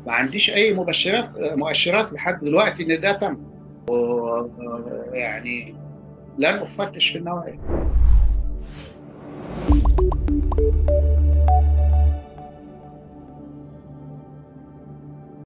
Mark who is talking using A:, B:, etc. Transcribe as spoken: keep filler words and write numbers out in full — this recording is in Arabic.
A: ما عنديش اي مبشرات مؤشرات لحد دلوقتي ان ده تم. يعني لن افتش في النوايا.